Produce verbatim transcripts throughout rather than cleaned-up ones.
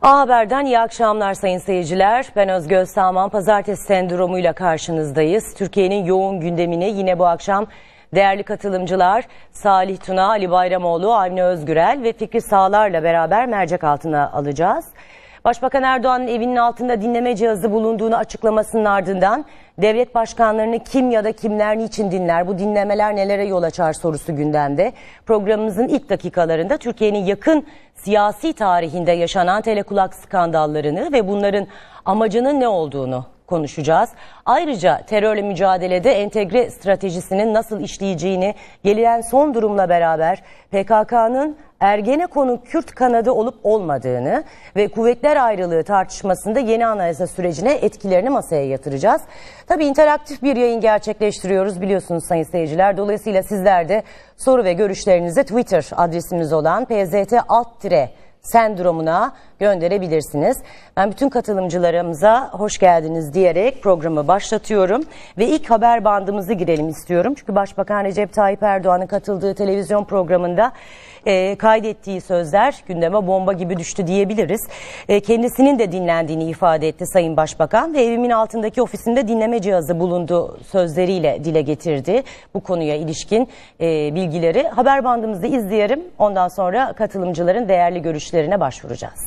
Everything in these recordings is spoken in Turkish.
A Haber'den iyi akşamlar sayın seyirciler. Ben Özge Özsağman. Pazartesi sendromuyla karşınızdayız. Türkiye'nin yoğun gündemini yine bu akşam değerli katılımcılar Salih Tuna, Ali Bayramoğlu, Avni Özgürel ve Fikri Sağlar'la beraber mercek altına alacağız. Başbakan Erdoğan'ın evinin altında dinleme cihazı bulunduğunu açıklamasının ardından devlet başkanlarını kim ya da kimler niçin dinler, bu dinlemeler nelere yol açar sorusu gündemde. Programımızın ilk dakikalarında Türkiye'nin yakın siyasi tarihinde yaşanan telekulak skandallarını ve bunların amacının ne olduğunu konuşacağız. Ayrıca terörle mücadelede entegre stratejisinin nasıl işleyeceğini, gelinen son durumla beraber P K K'nın Ergenekon'un Kürt kanadı olup olmadığını ve kuvvetler ayrılığı tartışmasında yeni anayasa sürecine etkilerini masaya yatıracağız. Tabii interaktif bir yayın gerçekleştiriyoruz biliyorsunuz sayın seyirciler. Dolayısıyla sizler de soru ve görüşlerinizi Twitter adresimiz olan P Z T alt tire sendromuna gönderebilirsiniz. Ben bütün katılımcılarımıza hoş geldiniz diyerek programı başlatıyorum ve ilk haber bandımızı girelim istiyorum. Çünkü Başbakan Recep Tayyip Erdoğan'ın katıldığı televizyon programında e, kaydettiği sözler gündeme bomba gibi düştü diyebiliriz. E, kendisinin de dinlendiğini ifade etti Sayın Başbakan ve evimin altındaki ofisinde dinleme cihazı bulundu sözleriyle dile getirdi bu konuya ilişkin e, bilgileri. Haber bandımızı izleyelim, ondan sonra katılımcıların değerli görüşlerine başvuracağız.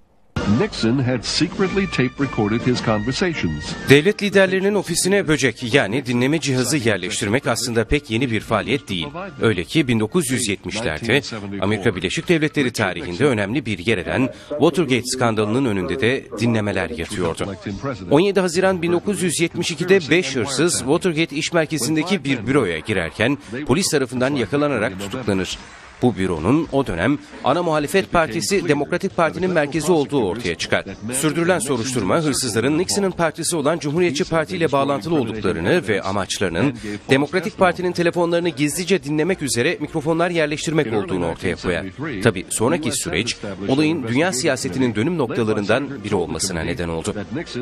Nixon had secretly tape recorded his conversations. Devlet liderlerinin ofisine böcek yani dinleme cihazı yerleştirmek aslında pek yeni bir faaliyet değil. Öyle ki bin dokuz yüz yetmişlerde Amerika Birleşik Devletleri tarihinde önemli bir yer eden Watergate skandalının önünde de dinlemeler yatıyordu. on yedi Haziran bin dokuz yüz yetmiş ikide beş hırsız Watergate iş merkezindeki bir büroya girerken polis tarafından yakalanarak tutuklanır. Bu büronun o dönem ana muhalefet partisi Demokratik Parti'nin merkezi olduğu ortaya çıkar. Sürdürülen soruşturma hırsızların Nixon'ın partisi olan Cumhuriyetçi Parti ile bağlantılı olduklarını ve amaçlarının Demokratik Parti'nin telefonlarını gizlice dinlemek üzere mikrofonlar yerleştirmek olduğunu ortaya koyar. Tabii sonraki süreç olayın dünya siyasetinin dönüm noktalarından biri olmasına neden oldu.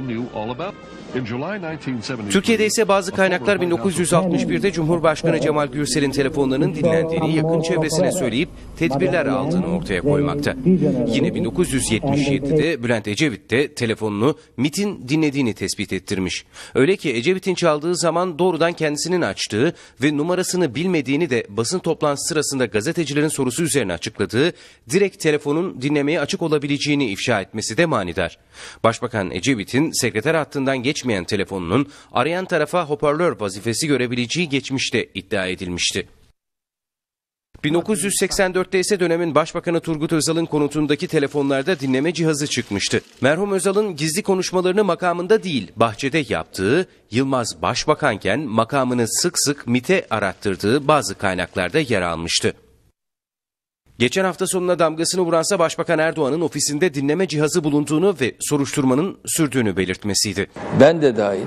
Türkiye'de ise bazı kaynaklar bin dokuz yüz altmış birde Cumhurbaşkanı Cemal Gürsel'in telefonlarının dinlendiğini yakın çevresine söyleyip tedbirler aldığını ortaya koymakta. Yine bin dokuz yüz yetmiş yedide Bülent Ecevit de telefonunu MİT'in dinlediğini tespit ettirmiş. Öyle ki Ecevit'in çaldığı zaman doğrudan kendisinin açtığı ve numarasını bilmediğini de basın toplantısı sırasında gazetecilerin sorusu üzerine açıkladığı, direkt telefonun dinlemeye açık olabileceğini ifşa etmesi de manidar. Başbakan Ecevit'in sekreter hattından geçmeyen telefonunun arayan tarafa hoparlör vazifesi görebileceği geçmişte iddia edilmişti. bin dokuz yüz seksen dörtte ise dönemin Başbakanı Turgut Özal'ın konutundaki telefonlarda dinleme cihazı çıkmıştı. Merhum Özal'ın gizli konuşmalarını makamında değil bahçede yaptığı, Yılmaz Başbakanken makamını sık sık MİT'e arattırdığı bazı kaynaklarda yer almıştı. Geçen hafta sonuna damgasını vuransa Başbakan Erdoğan'ın ofisinde dinleme cihazı bulunduğunu ve soruşturmanın sürdüğünü belirtmesiydi. Ben de dahil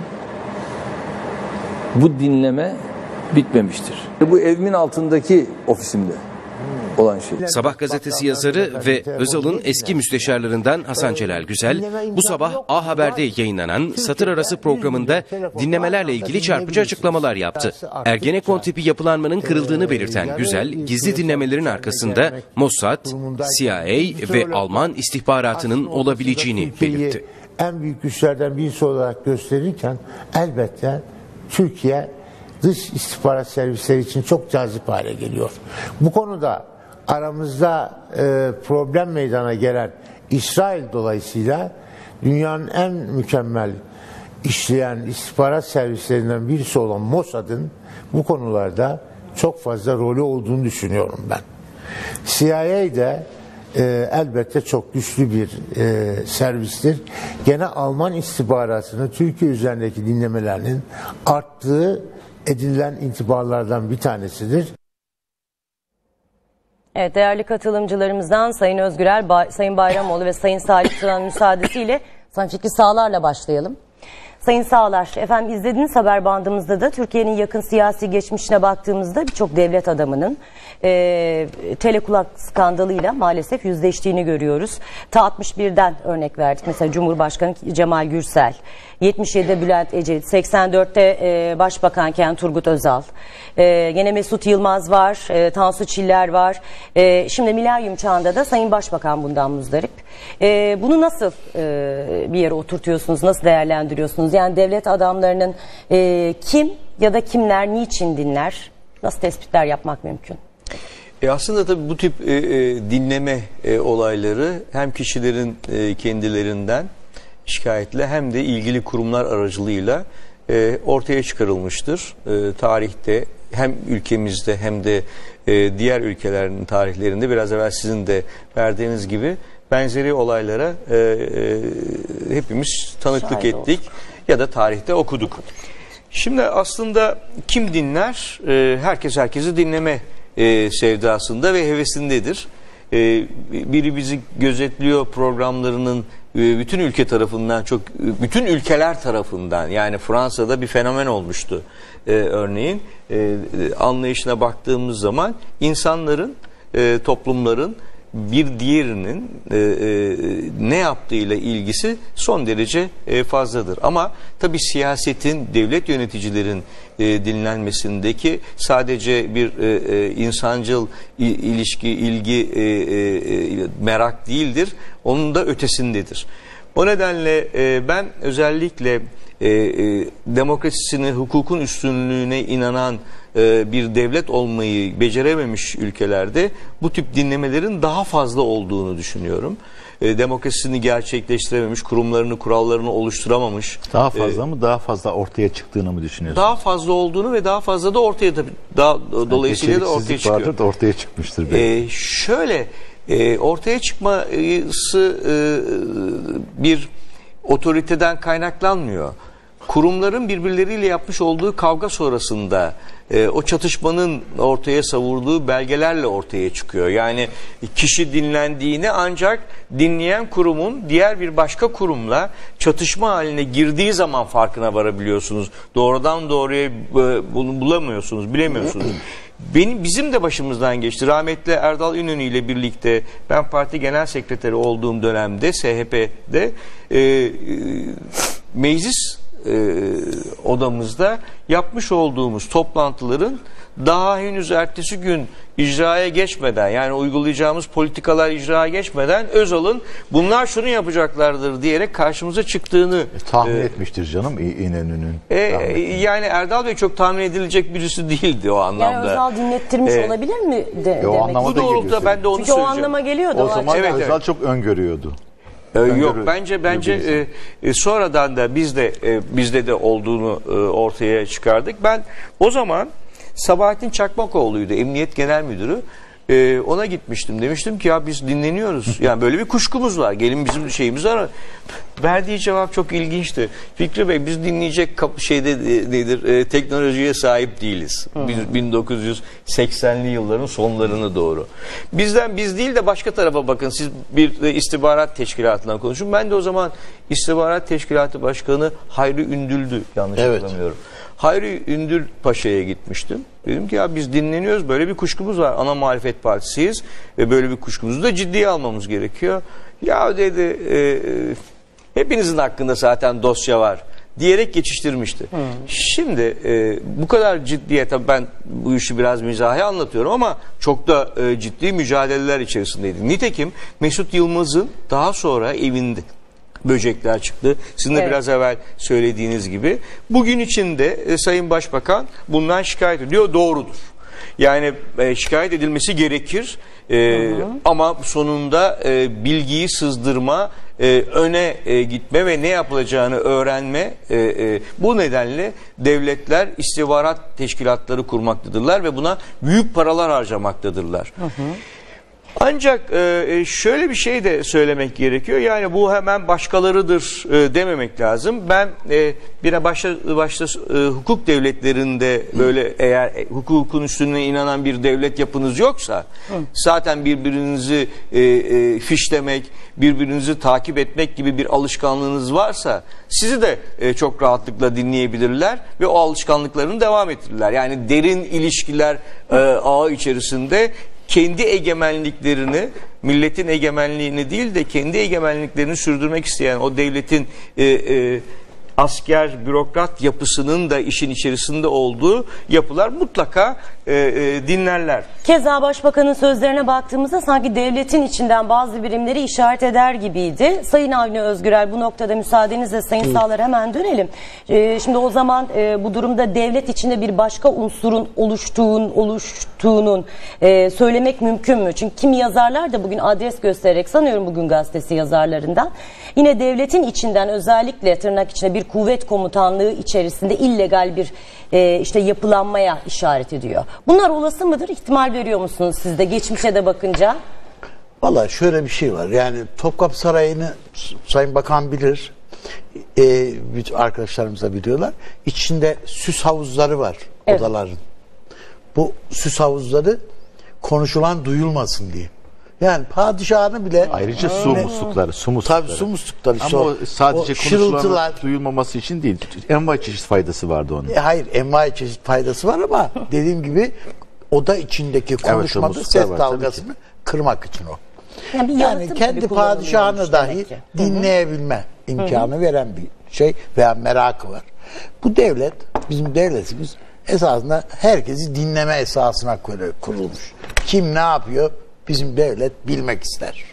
bu dinleme bitmemiştir. Bu evimin altındaki ofisimde olan şey. Sabah gazetesi yazarı ve Özal'ın eski müsteşarlarından Hasan Celal Güzel, bu sabah A Haber'de yayınlanan satır arası programında dinlemelerle ilgili çarpıcı açıklamalar yaptı. Ergenekon tipi yapılanmanın kırıldığını belirten Güzel, gizli dinlemelerin arkasında Mossad, C I A ve Alman istihbaratının olabileceğini belirtti. En büyük güçlerden birisi olarak gösterirken elbette Türkiye dış istihbarat servisleri için çok cazip hale geliyor. Bu konuda aramızda e, problem meydana gelen İsrail dolayısıyla dünyanın en mükemmel işleyen istihbarat servislerinden birisi olan Mossad'ın bu konularda çok fazla rolü olduğunu düşünüyorum ben. C I A de e, elbette çok güçlü bir e, servistir. Gene Alman istihbaratının Türkiye üzerindeki dinlemelerinin arttığı edinilen intibalardan bir tanesidir. Evet, değerli katılımcılarımızdan Sayın Özgürel, ba Sayın Bayramoğlu ve Sayın Salih Tuna'nın müsaadesiyle Sayın Fikri Sağlar'la başlayalım. Sayın Sağlar, efendim izlediğiniz haber bandımızda da Türkiye'nin yakın siyasi geçmişine baktığımızda birçok devlet adamının e, telekulak skandalıyla maalesef yüzleştiğini görüyoruz. Ta altmış birden örnek verdik. Mesela Cumhurbaşkanı Cemal Gürsel, yetmiş yedide Bülent Ecevit, seksen dörtte e, Başbakanken Turgut Özal, e, gene Mesut Yılmaz var, e, Tansu Çiller var. E, şimdi milenyum çağında da Sayın Başbakan bundan muzdarip. E, bunu nasıl e, bir yere oturtuyorsunuz, nasıl değerlendiriyorsunuz? Yani devlet adamlarının e, kim ya da kimler niçin dinler? Nasıl tespitler yapmak mümkün? E aslında tabii bu tip e, e, dinleme e, olayları hem kişilerin e, kendilerinden şikayetle hem de ilgili kurumlar aracılığıyla e, ortaya çıkarılmıştır. E, tarihte hem ülkemizde hem de e, diğer ülkelerin tarihlerinde biraz evvel sizin de verdiğiniz gibi benzeri olaylara e, e, hepimiz tanıklık Şahit ettik olduk. ya da tarihte okuduk. Şimdi aslında kim dinler? E, herkes herkesi dinleme e, sevdasında ve hevesindedir. E, biri bizi gözetliyor programlarının e, bütün ülke tarafından çok bütün ülkeler tarafından, yani Fransa'da bir fenomen olmuştu e, örneğin e, anlayışına baktığımız zaman insanların e, toplumların bir diğerinin e, e, ne yaptığıyla ilgisi son derece e, fazladır. Ama tabii siyasetin, devlet yöneticilerin e, dinlenmesindeki sadece bir e, e, insancıl ilişki, ilgi, e, e, merak değildir. Onun da ötesindedir. O nedenle e, ben özellikle e, e, demokrasisini, hukukun üstünlüğüne inanan e, bir devlet olmayı becerememiş ülkelerde bu tip dinlemelerin daha fazla olduğunu düşünüyorum. E, demokrasisini gerçekleştirememiş, kurumlarını, kurallarını oluşturamamış. Daha fazla e, mı, daha fazla ortaya çıktığını mı düşünüyorsunuz? Daha fazla olduğunu ve daha fazla da ortaya tabii daha yani dolayısıyla da ortaya çıkıyor. Vardır da ortaya çıkmıştır belki. E, şöyle e, ortaya çıkması e, bir otoriteden kaynaklanmıyor. Kurumların birbirleriyle yapmış olduğu kavga sonrasında e, o çatışmanın ortaya savurduğu belgelerle ortaya çıkıyor. Yani kişi dinlendiğini ancak dinleyen kurumun diğer bir başka kurumla çatışma haline girdiği zaman farkına varabiliyorsunuz. Doğrudan doğruya e, bunu bulamıyorsunuz, bilemiyorsunuz. Benim, bizim de başımızdan geçti. Rahmetli Erdal İnönü ile birlikte ben parti genel sekreteri olduğum dönemde S H P'de e, e, meclis E, odamızda yapmış olduğumuz toplantıların daha henüz ertesi gün icraya geçmeden, yani uygulayacağımız politikalar icraya geçmeden Özal'ın bunlar şunu yapacaklardır diyerek karşımıza çıktığını e, tahmin e, etmiştir canım İnönü'nün. E, yani Erdal Bey çok tahmin edilecek birisi değildi o anlamda. Yani Özal dinlettirmiş e, olabilir mi? De, e, o demek. Bu doğrultuda ben de onu Çünkü söyleyeceğim. o anlama geliyordu. O zaman evet, Özal evet. çok öngörüyordu. Ee, yok Öngörü, bence bence e, e, sonradan da bizde e, bizde de olduğunu e, ortaya çıkardık. Ben o zaman Sabahattin Çakmakoğlu'ydu, Emniyet Genel Müdürü. E, ona gitmiştim. Demiştim ki ya biz dinleniyoruz. Yani böyle bir kuşkumuz var. Gelin bizim şeyimiz var. Verdiği cevap çok ilginçti. Fikri Bey, biz dinleyecek şeyde nedir? E, teknolojiye sahip değiliz. Biz bin dokuz yüz seksenli yılların sonlarına doğru. Bizden biz değil de başka tarafa bakın. Siz bir e, istihbarat teşkilatından konuşun. Ben de o zaman istihbarat teşkilatı başkanı Hayri Ündül'dü, yanlış Evet. hatırlamıyorum. Hayri Ündül Paşa'ya gitmiştim. Dedim ki ya biz dinleniyoruz, böyle bir kuşkumuz var. Ana Muhalefet Partisiyiz ve böyle bir kuşkumuzu da ciddiye almamız gerekiyor. Ya dedi e, e, hepinizin hakkında zaten dosya var diyerek geçiştirmişti. Hmm. Şimdi e, bu kadar ciddiye, tabii ben bu işi biraz mizahi anlatıyorum ama çok da e, ciddi mücadeleler içerisindeydik. Nitekim Mesut Yılmaz'ın daha sonra evinde böcekler çıktı. Sizin de evet. biraz evvel söylediğiniz gibi. Bugün içinde e, Sayın Başbakan bundan şikayet ediyor. Doğrudur. Yani e, şikayet edilmesi gerekir. E, hı hı. Ama sonunda e, bilgiyi sızdırma, e, öne e, gitme ve ne yapılacağını öğrenme. E, e, bu nedenle devletler istihbarat teşkilatları kurmaktadırlar ve buna büyük paralar harcamaktadırlar. Hı hı. Ancak e, şöyle bir şey de söylemek gerekiyor. Yani bu hemen başkalarıdır e, dememek lazım. Ben e, bir başta, başta e, hukuk devletlerinde böyle eğer e, hukukun üstüne inanan bir devlet yapınız yoksa Hı. zaten birbirinizi e, e, fişlemek, birbirinizi takip etmek gibi bir alışkanlığınız varsa sizi de e, çok rahatlıkla dinleyebilirler ve o alışkanlıklarını devam ettirirler. Yani derin ilişkiler e, ağı içerisinde kendi egemenliklerini, milletin egemenliğini değil de kendi egemenliklerini sürdürmek isteyen o devletin e, e, asker, bürokrat yapısının da işin içerisinde olduğu yapılar mutlaka e, e, dinlerler. Keza Başbakan'ın sözlerine baktığımızda sanki devletin içinden bazı birimleri işaret eder gibiydi. Sayın Avni Özgürel, bu noktada müsaadenizle Sayın Sağlar hemen dönelim. E, şimdi o zaman e, bu durumda devlet içinde bir başka unsurun oluştuğun, oluştuğunun e, söylemek mümkün mü? Çünkü kimi yazarlar da bugün adres göstererek, sanıyorum Bugün Gazetesi yazarlarından, yine devletin içinden özellikle tırnak içinde bir kuvvet komutanlığı içerisinde illegal bir e, işte yapılanmaya işaret ediyor. Bunlar olası mıdır? İhtimal veriyor musunuz siz de geçmişe de bakınca? Vallahi şöyle bir şey var. Yani Topkapı Sarayı'nı Sayın Bakan bilir. E, bütün arkadaşlarımız da biliyorlar. İçinde süs havuzları var, evet, odaların. Bu süs havuzları konuşulan duyulmasın diye. Yani padişahını bile... Ayrıca su ne, muslukları, su muslukları. Tabii su muslukları. Ama o sadece konuşulan duyulmaması için değil. Envai çeşit faydası vardı onun. E, hayır, envai çeşit faydası var ama dediğim gibi oda içindeki konuşmada evet, ses dalgasını kırmak için o. Yani, yani kendi padişahını dahi ki. dinleyebilme Hı-hı. imkanı Hı-hı. veren bir şey veya merakı var. Bu devlet, bizim devletimiz esasında herkesi dinleme esasına kurulmuş. Kim ne yapıyor? Bizim devlet bilmek ister.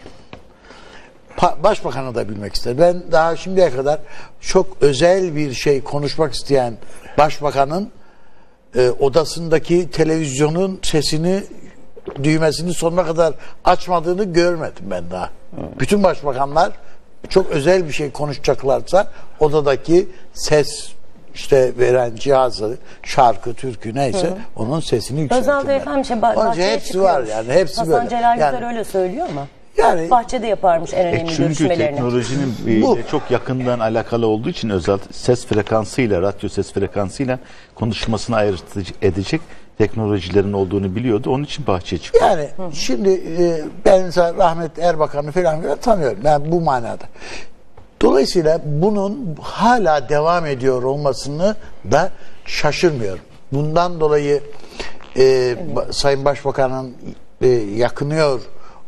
Pa- Başbakanı da bilmek ister. Ben daha şimdiye kadar çok özel bir şey konuşmak isteyen başbakanın e, odasındaki televizyonun sesini, düğmesini sonuna kadar açmadığını görmedim ben daha. Hmm. Bütün başbakanlar çok özel bir şey konuşacaklarsa odadaki ses işte veren cihazı, şarkı, türkü neyse hı hı. onun sesini yükseltirler. Özal Efendim şey, bahçeye hepsi çıkıyormuş. var yani hepsi Hasan böyle. Celal Güzel yani, öyle söylüyor ama. Yani, bahçede yaparmış en önemli e çünkü görüşmelerini. Çünkü teknolojinin bu. çok yakından alakalı olduğu için özel ses frekansıyla, radyo ses frekansıyla konuşmasını ayırt edecek teknolojilerin olduğunu biliyordu. Onun için bahçeye çıktı. Yani hı. şimdi e, ben mesela rahmetli Erbakan'ı falan, falan tanıyorum. Yani bu manada. Dolayısıyla bunun hala devam ediyor olmasını da şaşırmıyorum. Bundan dolayı e, evet. Sayın Başbakan'ın e, yakınıyor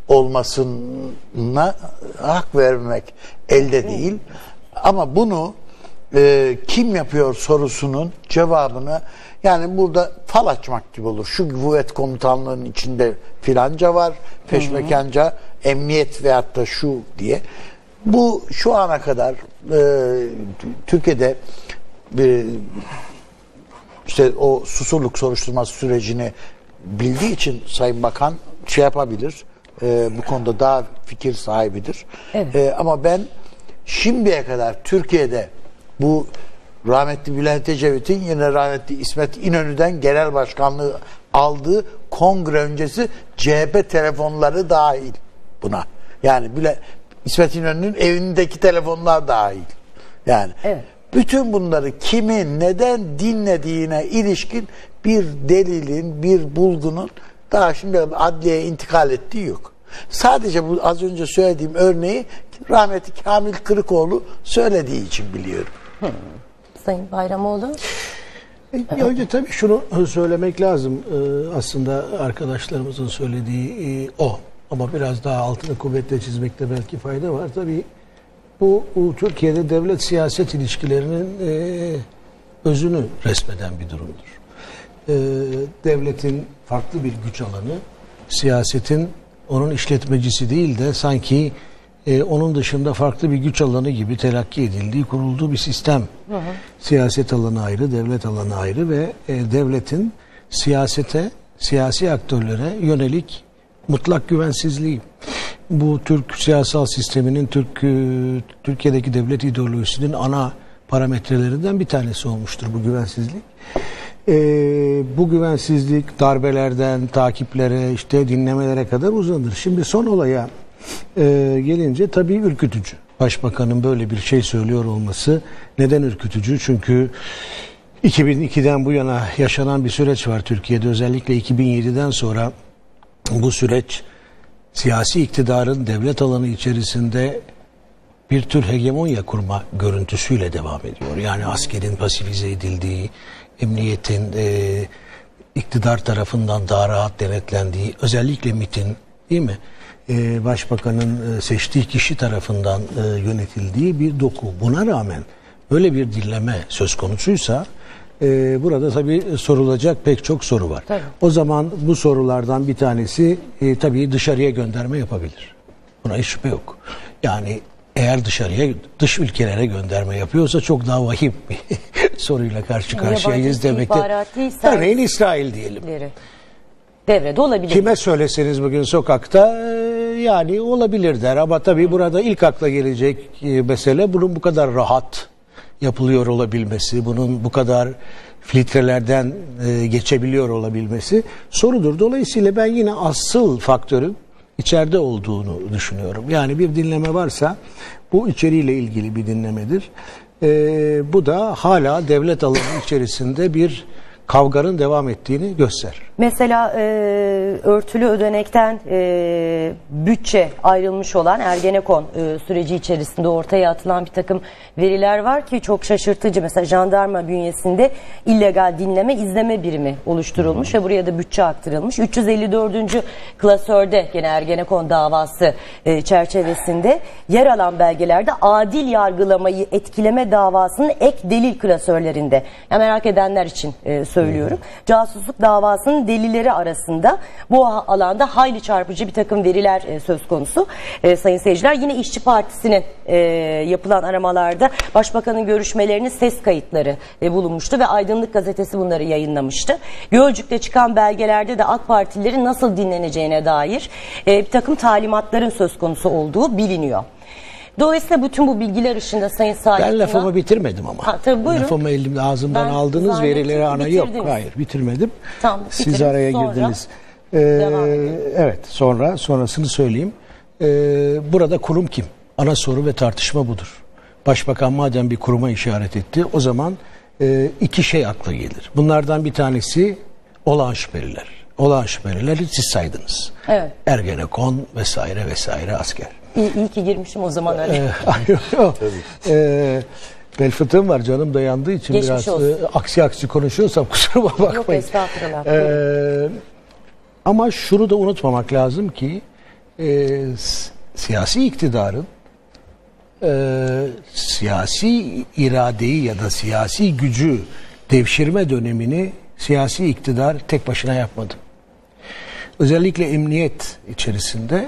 olmasına hak vermek elde değil. Ama bunu e, kim yapıyor sorusunun cevabını, yani burada fal açmak gibi olur. Şu kuvvet komutanlığının içinde filanca var, peşmekanca, emniyet veyahut da şu diye. Bu şu ana kadar e, Türkiye'de e, işte o susurluk soruşturması sürecini bildiği için Sayın Bakan şey yapabilir. E, bu konuda daha fikir sahibidir. Evet. E, ama ben şimdiye kadar Türkiye'de bu rahmetli Bülent Ecevit'in yine rahmetli İsmet İnönü'den genel başkanlığı aldığı kongre öncesi C H P telefonları dahil buna. Yani Bülent İsmet İnönü'nün evindeki telefonlar dahil. Yani evet. bütün bunları kimin neden dinlediğine ilişkin bir delilin, bir bulgunun daha şimdi adliyeye intikal ettiği yok. Sadece bu az önce söylediğim örneği rahmetli Kamil Kırıkoğlu söylediği için biliyorum. Hmm. Sayın Bayramoğlu. E, önce tabii şunu söylemek lazım. Ee, aslında arkadaşlarımızın söylediği e, o. Ama biraz daha altını kuvvetle çizmekte belki fayda var. Tabii bu, bu Türkiye'de devlet siyaset ilişkilerinin e, özünü resmeden bir durumdur. E, devletin farklı bir güç alanı, siyasetin onun işletmecisi değil de sanki e, onun dışında farklı bir güç alanı gibi telakki edildiği, kurulduğu bir sistem. Hı hı. Siyaset alanı ayrı, devlet alanı ayrı ve e, devletin siyasete, siyasi aktörlere yönelik mutlak güvensizliği. Bu Türk siyasal sisteminin, Türk Türkiye'deki devlet ideolojisinin ana parametrelerinden bir tanesi olmuştur bu güvensizlik. e, bu güvensizlik darbelerden takiplere, işte dinlemelere kadar uzanır. Şimdi son olaya e, gelince tabii ürkütücü. Başbakanın böyle bir şey söylüyor olması neden ürkütücü? Çünkü iki bin ikiden bu yana yaşanan bir süreç var Türkiye'de. Özellikle iki bin yediden sonra bu süreç siyasi iktidarın devlet alanı içerisinde bir tür hegemonya kurma görüntüsüyle devam ediyor. Yani askerin pasifize edildiği, emniyetin e, iktidar tarafından daha rahat denetlendiği, özellikle MİT'in, değil mi? E, Başbakanın e, seçtiği kişi tarafından e, yönetildiği bir doku. Buna rağmen böyle bir dinleme söz konusuysa e, burada tabii sorulacak pek çok soru var. Tabii. O zaman bu sorulardan bir tanesi e, tabii dışarıya gönderme yapabilir. Buna hiç şüphe yok. Yani eğer dışarıya, dış ülkelere gönderme yapıyorsa çok daha vahim bir soruyla karşı karşıyayız demektir. Örneğin İsrail diyelim. Devrede olabilir. Kime söyleseniz bugün sokakta yani olabilir der. Ama tabii burada ilk akla gelecek mesele bunun bu kadar rahat yapılıyor olabilmesi, bunun bu kadar filtrelerden geçebiliyor olabilmesi sorudur. Dolayısıyla ben yine asıl faktörün içeride olduğunu düşünüyorum. Yani bir dinleme varsa bu içeriğiyle ilgili bir dinlemedir. Ee, bu da hala devlet alanı içerisinde bir kavganın devam ettiğini gösterir. Mesela e, örtülü ödenekten e, bütçe ayrılmış olan Ergenekon e, süreci içerisinde ortaya atılan bir takım veriler var ki çok şaşırtıcı. Mesela jandarma bünyesinde illegal dinleme izleme birimi oluşturulmuş ve buraya da bütçe aktarılmış. üç yüz elli dördüncü klasörde gene Ergenekon davası e, çerçevesinde yer alan belgelerde adil yargılamayı etkileme davasının ek delil klasörlerinde. Ya merak edenler için e, söylüyorum. Casusluk davasının delilleri arasında bu alanda hayli çarpıcı bir takım veriler e, söz konusu. E, sayın seyirciler, yine İşçi Partisi'nin e, yapılan aramalarda Başbakanın görüşmelerinin ses kayıtları e, bulunmuştu ve Aydınlık Gazetesi bunları yayınlamıştı. Gölcük'te çıkan belgelerde de AK Partililerin nasıl dinleneceğine dair e, bir takım talimatların söz konusu olduğu biliniyor. Dolayısıyla bütün bu bilgiler ışığında Sayın Salih Ben lafımı Tuna... bitirmedim ama. Ha, tabii, buyurun. Lafımı elimde ağzımdan ben aldığınız verileri ana yok. Hayır, bitirmedim. Tamam, siz araya sonra girdiniz. Ee, evet, sonra sonrasını söyleyeyim. Ee, burada kurum kim? Ana soru ve tartışma budur. Başbakan madem bir kuruma işaret etti, o zaman e, iki şey akla gelir. Bunlardan bir tanesi olağan şüpheliler. Olağan şüphelileri siz saydınız. Evet. Ergenekon vesaire vesaire asker. İyi, iyi ki girmişim o zaman öyle. Ee, bel fıtığım var, canım da yandığı için geçmiş biraz e, aksi aksi konuşuyorsam kusuruma bakmayın. Yok, estağfurullah. Ee, ama şunu da unutmamak lazım ki e, siyasi iktidarın e, siyasi iradeyi ya da siyasi gücü devşirme dönemini siyasi iktidar tek başına yapmadı. Özellikle emniyet içerisinde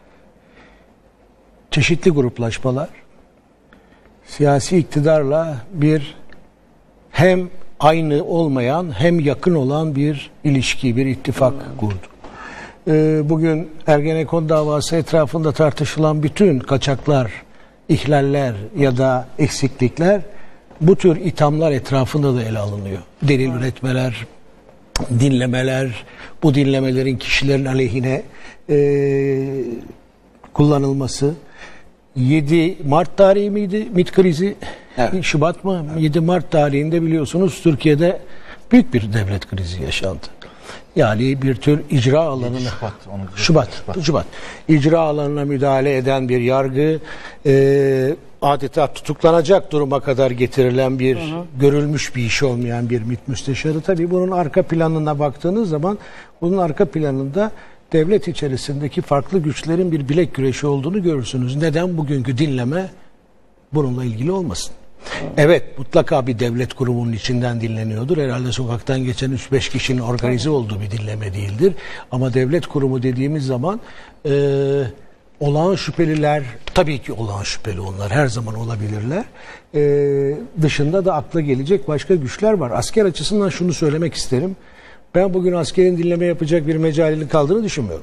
çeşitli gruplaşmalar siyasi iktidarla bir hem aynı olmayan hem yakın olan bir ilişki, bir ittifak kurdu. Ee, bugün Ergenekon davası etrafında tartışılan bütün kaçaklar, ihlaller ya da eksiklikler bu tür ithamlar etrafında da ele alınıyor. Delil üretmeler, dinlemeler, bu dinlemelerin kişilerin aleyhine e, kullanılması. yedi Mart tarihi miydi MİT krizi? Evet. Şubat mı? Evet. yedi Mart tarihinde biliyorsunuz Türkiye'de büyük bir devlet krizi yaşandı. Yani bir tür icra alanına Şubat, Şubat, Şubat. Şubat. İcra alanına müdahale eden bir yargı, e, adeta tutuklanacak duruma kadar getirilen bir, hı hı, görülmüş bir iş olmayan bir MİT müsteşarı. Tabii bunun arka planına baktığınız zaman bunun arka planında devlet içerisindeki farklı güçlerin bir bilek güreşi olduğunu görürsünüz. Neden bugünkü dinleme bununla ilgili olmasın? Evet, mutlaka bir devlet kurumunun içinden dinleniyordur. Herhalde sokaktan geçen üç beş kişinin organize olduğu bir dinleme değildir. Ama devlet kurumu dediğimiz zaman e, olağan şüpheliler, tabii ki olağan şüpheli onlar, her zaman olabilirler. E, dışında da akla gelecek başka güçler var. Asker açısından şunu söylemek isterim. Ben bugün askerin dinleme yapacak bir mecalinin kaldığını düşünmüyorum.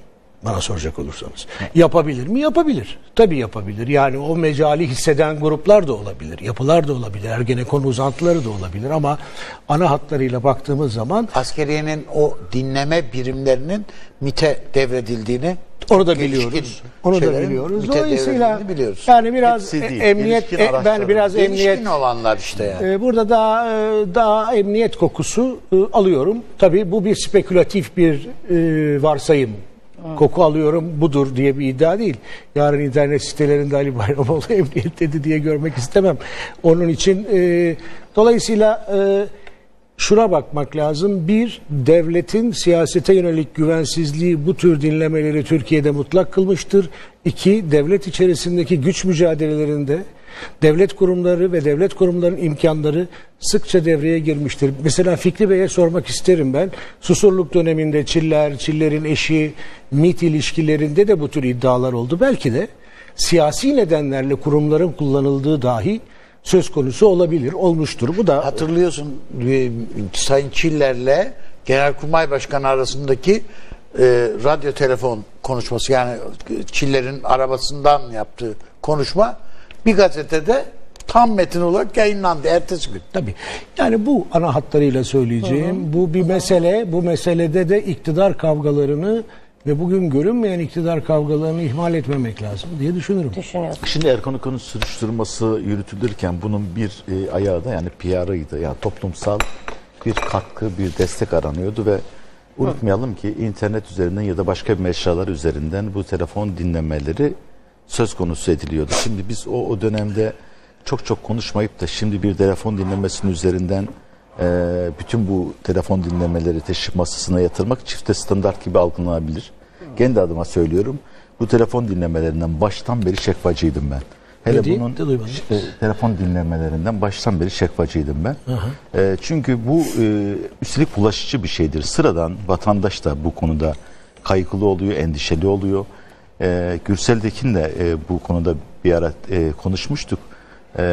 Bana soracak olursanız. Yapabilir mi? Yapabilir. Tabii yapabilir. Yani o mecali hisseden gruplar da olabilir. Yapılar da olabilir. Ergenekon uzantıları da olabilir. Ama ana hatlarıyla baktığımız zaman askeriyenin o dinleme birimlerinin MİT'e devredildiğini onu da biliyoruz. Onu da biliyoruz. Dolayısıyla biliyoruz. Yani biraz e, emniyet e, ben biraz emniyet olanlar işte yani. E, burada daha e, daha emniyet kokusu e, alıyorum. Tabii bu bir spekülatif bir e, varsayım. Koku alıyorum budur diye bir iddia değil. Yarın internet sitelerinde Ali Bayramoğlu emniyet dedi diye görmek istemem. Onun için e, dolayısıyla e, şuna bakmak lazım. Bir, devletin siyasete yönelik güvensizliği bu tür dinlemeleri Türkiye'de mutlak kılmıştır. İki, devlet içerisindeki güç mücadelelerinde devlet kurumları ve devlet kurumlarının imkanları sıkça devreye girmiştir. Mesela Fikri Bey'e sormak isterim ben. Susurluk döneminde Çiller, Çiller'in eşi, MİT ilişkilerinde de bu tür iddialar oldu. Belki de siyasi nedenlerle kurumların kullanıldığı dahi söz konusu olabilir, olmuştur. Bu da hatırlıyorsun e, Sayın Çiller'le Genelkurmay Başkanı arasındaki e, radyo telefon konuşması, yani Çiller'in arabasından yaptığı konuşma bir gazetede tam metin olarak yayınlandı ertesi gün. Tabii. Yani bu ana hatlarıyla söyleyeceğim. Hı hı. Bu bir mesele. Bu meselede de iktidar kavgalarını ve bugün görünmeyen iktidar kavgalarını ihmal etmemek lazım diye düşünürüm. Düşünüyorsun. Şimdi Ergenekon soruşturması yürütülürken bunun bir e, ayağı da yani P R'ıydı. Yani toplumsal bir katkı, bir destek aranıyordu ve unutmayalım ki internet üzerinden ya da başka mecralar üzerinden bu telefon dinlemeleri söz konusu ediliyordu. Şimdi biz o, o dönemde çok çok konuşmayıp da şimdi bir telefon dinlemesinin üzerinden e, bütün bu telefon dinlemeleri teşrif masasına yatırmak çifte standart gibi algılanabilir. Kendi adıma söylüyorum. Bu telefon dinlemelerinden baştan beri şekvacıydım ben. Hele ne bunun e, telefon dinlemelerinden baştan beri şekvacıydım ben. E, çünkü bu e, üstelik bulaşıcı bir şeydir. Sıradan vatandaş da bu konuda kaygılı oluyor, endişeli oluyor. E, Gürsel Tekin'le e, bu konuda bir ara e, konuşmuştuk. E,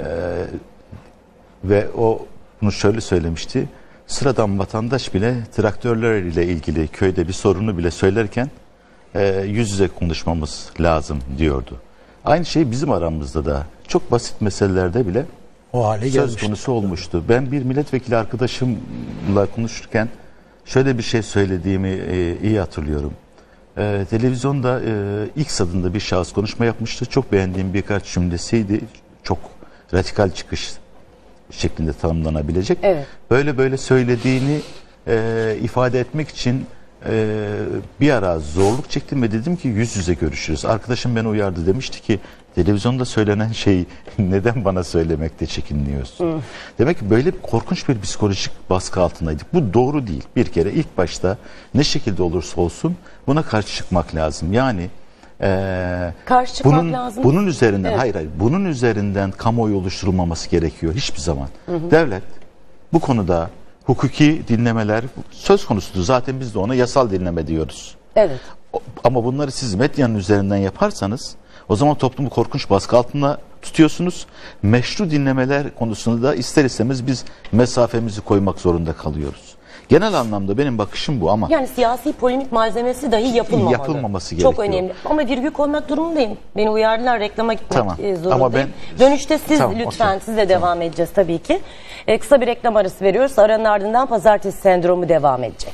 ve o bunu şöyle söylemişti. Sıradan vatandaş bile traktörler ile ilgili köyde bir sorunu bile söylerken e, yüz yüze konuşmamız lazım diyordu. Aynı şey bizim aramızda da çok basit meselelerde bile o hale söz gelmişti. konusu olmuştu. Ben bir milletvekili arkadaşımla konuşurken şöyle bir şey söylediğimi e, iyi hatırlıyorum. E, televizyonda e, X adında bir şahıs konuşma yapmıştı. Çok beğendiğim birkaç cümlesiydi. Çok radikal çıkış şeklinde tanımlanabilecek. Evet. Böyle böyle söylediğini e, ifade etmek için e, bir ara zorluk çektim ve dedim ki yüz yüze görüşürüz. Arkadaşım beni uyardı, demişti ki televizyonda söylenen şeyi neden bana söylemekte çekinliyorsun? Hı. Demek ki böyle korkunç bir psikolojik baskı altındaydık. Bu doğru değil. Bir kere ilk başta ne şekilde olursa olsun buna karşı çıkmak lazım. Yani Ee, karşı çıkmak bunun, lazım. Bunun üzerinden evet. hayır hayır bunun üzerinden kamuoyu oluşturulmaması gerekiyor hiçbir zaman. Hı hı. Devlet bu konuda hukuki dinlemeler söz konusudur. Zaten biz de ona yasal dinleme diyoruz. Evet. Ama bunları siz medyanın üzerinden yaparsanız o zaman toplumu korkunç baskı altında tutuyorsunuz. Meşru dinlemeler konusunda da ister istemez biz mesafemizi koymak zorunda kalıyoruz. Genel anlamda benim bakışım bu ama... Yani siyasi polemik malzemesi dahi yapılmamalı. Yapılmaması gerekiyor. Çok önemli. Ama virgül koymak durumundayım. Beni uyardılar, reklama gitmek tamam. zorundayım. Ama ben... Dönüşte siz tamam, lütfen okay. sizle devam tamam. edeceğiz tabii ki. Ee, kısa bir reklam arası veriyoruz. Aranın ardından pazartesi sendromu devam edecek.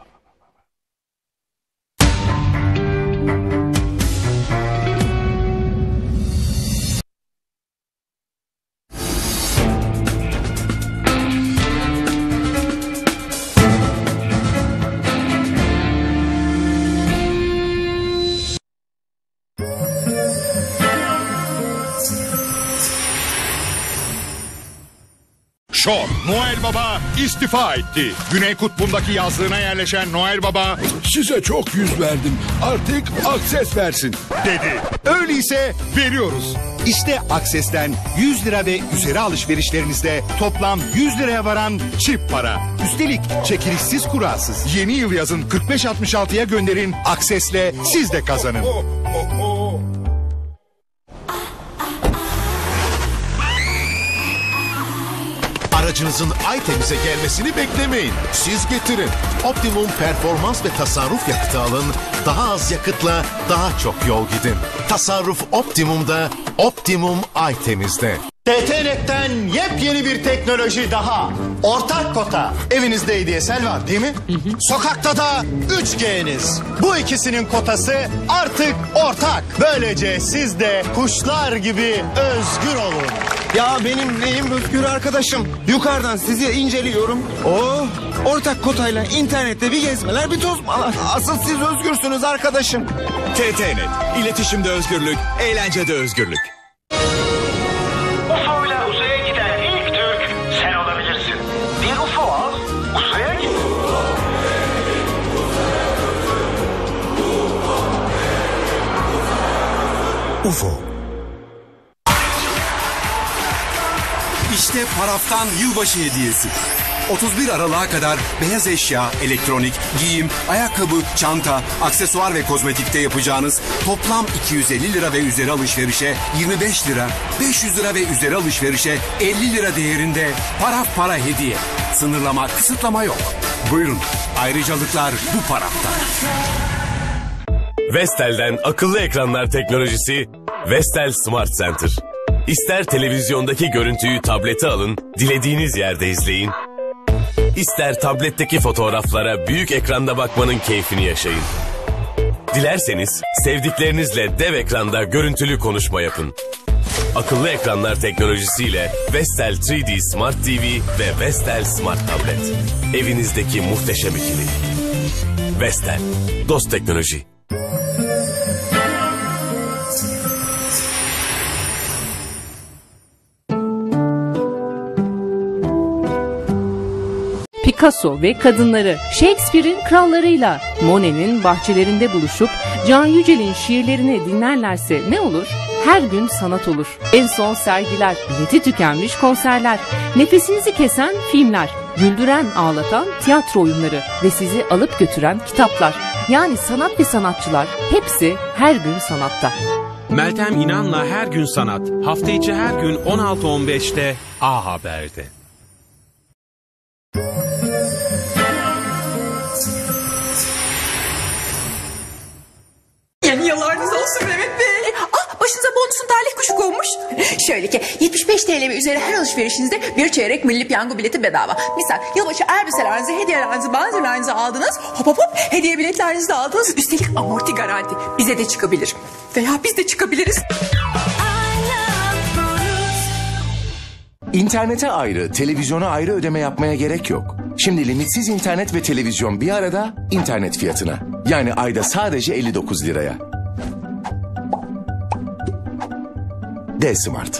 Şok, Noel Baba istifa etti. Güney Kutbu'ndaki yazlığına yerleşen Noel Baba size çok yüz verdim, artık Akses versin dedi. Öyleyse veriyoruz. İşte Akses'ten yüz lira ve üzeri alışverişlerinizde toplam yüz liraya varan çip para. Üstelik çekilişsiz kurasız. Yeni yıl yazın kırk beş altmış altıya gönderin, Akses'le siz de kazanın. Oh, oh, oh. Aracınızın Aytemiz'e gelmesini beklemeyin. Siz getirin. Optimum performans ve tasarruf yakıtı alın. Daha az yakıtla daha çok yol gidin. Tasarruf Optimum'da, Optimum Aytemiz'de. T T Net'ten yepyeni bir teknoloji daha. Ortak kota. Evinizde hediyesel var değil mi? Hı hı. Sokakta da üç G'niz. Bu ikisinin kotası artık ortak. Böylece siz de kuşlar gibi özgür olun. Ya benim neyim özgür arkadaşım. Yukarıdan sizi inceliyorum. Oh, ortak kotayla internette bir gezmeler bir tozmalar. Asıl siz özgürsünüz arkadaşım. T T Net. İletişimde özgürlük, eğlencede özgürlük. U F O ile uzaya giden ilk Türk sen olabilirsin. Bir U F O al, uzaya git. U F O. İşte Paraf'tan yılbaşı hediyesi. otuz bir Aralık'a kadar beyaz eşya, elektronik, giyim, ayakkabı, çanta, aksesuar ve kozmetikte yapacağınız toplam iki yüz elli lira ve üzeri alışverişe yirmi beş lira, beş yüz lira ve üzeri alışverişe elli lira değerinde Paraf para hediye. Sınırlama, kısıtlama yok. Buyurun, ayrıcalıklar bu Paraf'ta. Vestel'den akıllı ekranlar teknolojisi Vestel Smart Center. İster televizyondaki görüntüyü tablete alın, dilediğiniz yerde izleyin. İster tabletteki fotoğraflara büyük ekranda bakmanın keyfini yaşayın. Dilerseniz sevdiklerinizle dev ekranda görüntülü konuşma yapın. Akıllı ekranlar teknolojisiyle Vestel üç D Smart T V ve Vestel Smart Tablet. Evinizdeki muhteşem ikili. Vestel, dost teknoloji. Picasso ve kadınları Shakespeare'in krallarıyla Monet'in bahçelerinde buluşup Can Yücel'in şiirlerini dinlerlerse ne olur? Her gün sanat olur. En son sergiler, bileti tükenmiş konserler, nefesinizi kesen filmler, güldüren ağlatan tiyatro oyunları ve sizi alıp götüren kitaplar. Yani sanat ve sanatçılar hepsi her gün sanatta. Meltem İnan'la Her Gün Sanat hafta içi her gün on altı on beşte A Haber'de. Yeni yıllarınız olsun Mehmet Bey. Ah, başınıza bonusun talih kuşu konmuş. Şöyle ki yetmiş beş TL ve üzeri her alışverişinizde bir çeyrek milli piyango bileti bedava. Misal yılbaşı elbiselerinizi, hediyelerinizi, malzemelerinizi aldınız. Hop hop hop hediye biletlerinizi de aldınız. Üstelik amorti garanti. Bize de çıkabilir. Veya biz de çıkabiliriz. İnternete ayrı, televizyona ayrı ödeme yapmaya gerek yok. Şimdi limitsiz internet ve televizyon bir arada internet fiyatına. Yani ayda sadece elli dokuz liraya. D-Smart.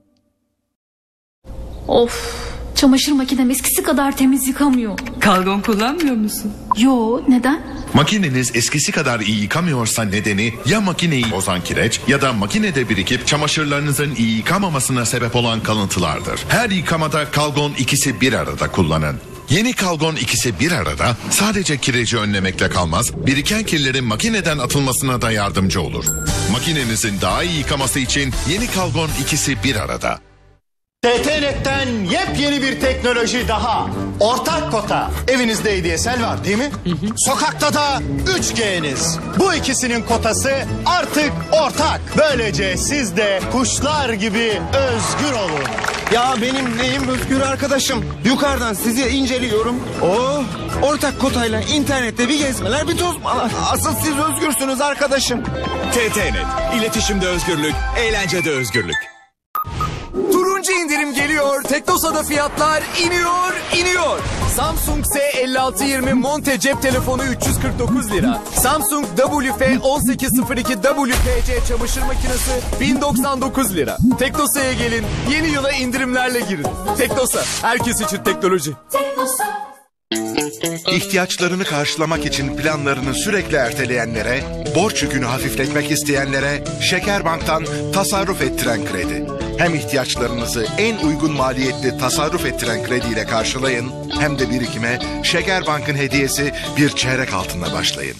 Of, çamaşır makinem eskisi kadar temiz yıkamıyor. Kalgon kullanmıyor musun? Yo, neden? Makineniz eskisi kadar iyi yıkamıyorsa nedeni ya makineyi bozan kireç ya da makinede birikip çamaşırlarınızın iyi yıkamamasına sebep olan kalıntılardır. Her yıkamada Kalgon ikisi bir arada kullanın. Yeni Kalgon ikisi bir arada sadece kireci önlemekle kalmaz, biriken kirlerin makineden atılmasına da yardımcı olur. Makinenizin daha iyi yıkaması için yeni Kalgon ikisi bir arada. T T Net'ten yepyeni bir teknoloji daha. Ortak kota. Evinizde hediyesel var değil mi? Hı hı. Sokakta da üç G'niz. Bu ikisinin kotası artık ortak. Böylece siz de kuşlar gibi özgür olun. Ya benim neyim özgür arkadaşım. Yukarıdan sizi inceliyorum. Oh, ortak kotayla internette bir gezmeler bir tozmalar. Asıl siz özgürsünüz arkadaşım. T T Net. İletişimde özgürlük, eğlencede özgürlük. Turuncu indirim geliyor. Teknosa'da fiyatlar iniyor, iniyor. Samsung S elli altı yirmi Monte cep telefonu üç yüz kırk dokuz lira. Samsung W F on sekiz sıfır iki W P C çamaşır makinesi bin doksan dokuz lira. Teknosa'ya gelin, yeni yıla indirimlerle girin. Teknosa, herkes için teknoloji. Teknosa. İhtiyaçlarını karşılamak için planlarını sürekli erteleyenlere, borç yükünü hafifletmek isteyenlere Şekerbank'tan tasarruf ettiren kredi. Hem ihtiyaçlarınızı en uygun maliyetli tasarruf ettiren krediyle karşılayın, hem de birikime Şekerbank'ın hediyesi bir çeyrek altınla başlayın.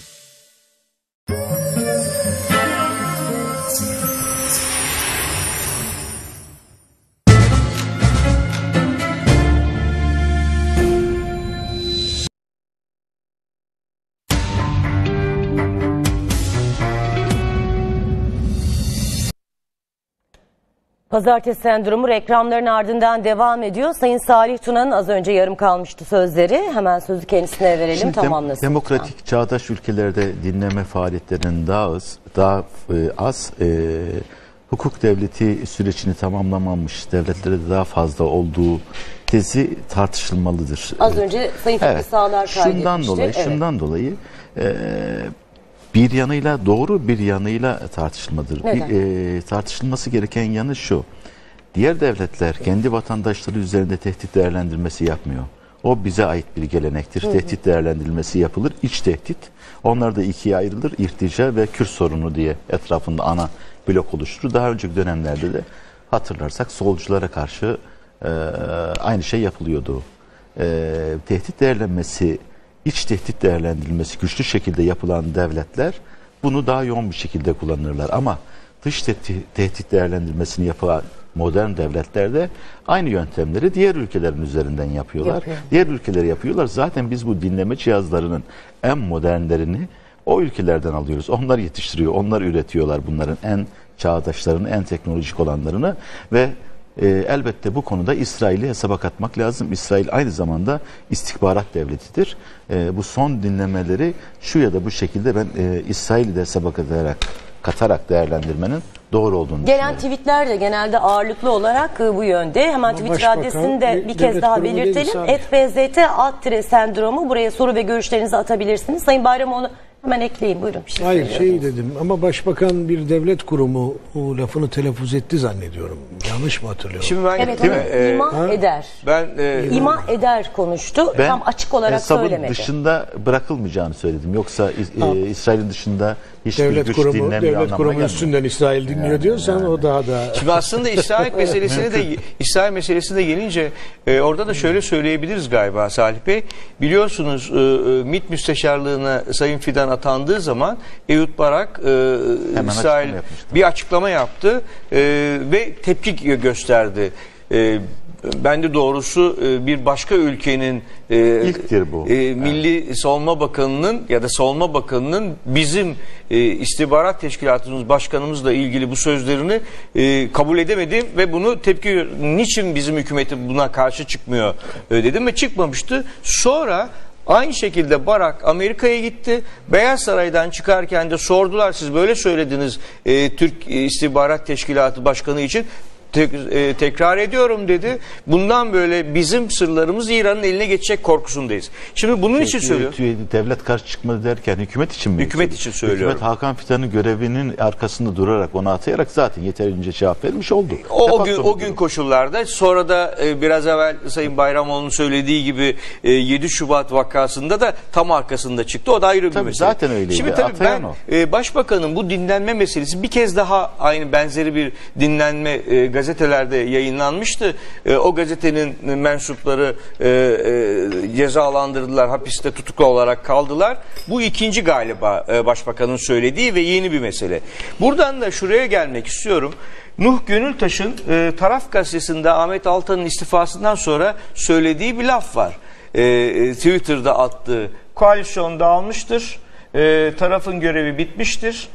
Pazartesi sendromu reklamların ardından devam ediyor. Sayın Salih Tuna'nın az önce yarım kalmıştı sözleri. Hemen sözü kendisine verelim, Şimdi tamamlasın. Dem demokratik ha. çağdaş ülkelerde dinleme faaliyetlerinin daha az, daha e, az e, hukuk devleti sürecini tamamlamamış devletlere de daha fazla olduğu tezi tartışılmalıdır. Az önce Sayın Fikri evet. Sağlar kaydetmişti. Şundan dolayı, evet. şundan dolayı e, bir yanıyla doğru, bir yanıyla tartışılmalıdır. Bir, e, tartışılması gereken yanı şu: diğer devletler kendi vatandaşları üzerinde tehdit değerlendirmesi yapmıyor. O bize ait bir gelenektir. Hı hı. Tehdit değerlendirilmesi yapılır. İç tehdit. Onlar da ikiye ayrılır. İrtica ve Kürt sorunu diye etrafında ana blok oluşturur. Daha önceki dönemlerde de hatırlarsak solculara karşı e, aynı şey yapılıyordu. E, tehdit değerlenmesi, iç tehdit değerlendirilmesi güçlü şekilde yapılan devletler bunu daha yoğun bir şekilde kullanırlar. Ama dış tehdit, tehdit değerlendirmesini yapan modern devletlerde aynı yöntemleri diğer ülkelerin üzerinden yapıyorlar. Yapıyor. Diğer ülkeleri yapıyorlar. Zaten biz bu dinleme cihazlarının en modernlerini o ülkelerden alıyoruz. Onlar yetiştiriyor, onlar üretiyorlar bunların en çağdaşlarını, en teknolojik olanlarını ve e, elbette bu konuda İsrail'i hesaba katmak lazım. İsrail aynı zamanda istihbarat devletidir. E, bu son dinlemeleri şu ya da bu şekilde ben e, İsrail'i de hesaba katarak, katarak değerlendirmenin doğru olduğunu Gelen tweetler de genelde ağırlıklı olarak bu yönde. Hemen Ama Twitter adresini de bir kez daha belirtelim. et b z t alt sendromu. Buraya soru ve görüşlerinizi atabilirsiniz. Sayın Bayramoğlu hemen ekleyin. Buyurun. Bir şey Hayır şey dedim ama başbakan bir devlet kurumu o lafını telaffuz etti zannediyorum. Yanlış mı hatırlıyorum? Şimdi ben, evet, değil mi? Ee, ima ha? eder. Ben e, ima eder konuştu. Ben, Tam açık olarak söylemedi. Dışında bırakılmayacağını söyledim. Yoksa e, İsrail'in dışında hiçbir devlet güç kurumu, dinlemiyor devlet kurumu üstünden İsrail dinliyor yani, diyorsan yani. O daha da... Şimdi aslında İsrail meselesine de İsrail meselesine de gelince e, orada da şöyle söyleyebiliriz galiba Salih Bey. Biliyorsunuz e, MİT Müsteşarlığına Sayın Fidan atandığı zaman Ehud Barak e, İsrail açıklama bir açıklama yaptı e, ve tepki gösterdi. E, Ben de doğrusu bir başka ülkenin İlktir bu. E, Milli evet. Savunma Bakanı'nın ya da Savunma Bakanı'nın bizim e, istihbarat teşkilatımız başkanımızla ilgili bu sözlerini e, kabul edemedim ve bunu tepki niçin bizim hükümeti buna karşı çıkmıyor e, dedim ve çıkmamıştı. Sonra aynı şekilde Barak Amerika'ya gitti. Beyaz Saray'dan çıkarken de sordular, siz böyle söylediniz e, Türk İstihbarat Teşkilatı Başkanı için. Tek, e, tekrar ediyorum dedi. Bundan böyle bizim sırlarımız İran'ın eline geçecek korkusundayız. Şimdi bunun şey, için söylüyorum. Devlet karşı çıkmadı derken hükümet için mi? Hükümet için söylüyorum. Hükümet Hakan Fidan'ın görevinin arkasında durarak, onu atayarak zaten yeterince cevap vermiş oldu. O, o gün o gün koşullarda, sonra da e, biraz evvel Sayın Bayramoğlu'nun söylediği gibi e, yedi Şubat vakasında da tam arkasında çıktı. O da ayrı tabii, bir mesele. Zaten öyleydi. Şimdi tabii ben e, Başbakanın bu dinlenme meselesi bir kez daha aynı benzeri bir dinlenme e, gazetelerde yayınlanmıştı. E, o gazetenin mensupları e, e, cezalandırdılar, hapiste tutuklu olarak kaldılar. Bu ikinci galiba e, Başbakanın söylediği ve yeni bir mesele. Buradan da şuraya gelmek istiyorum. Nuh Gönültaş'ın e, Taraf Gazetesi'nde Ahmet Altan'ın istifasından sonra söylediği bir laf var. E, Twitter'da attığı, koalisyon dağılmıştır, e, tarafın görevi bitmiştir.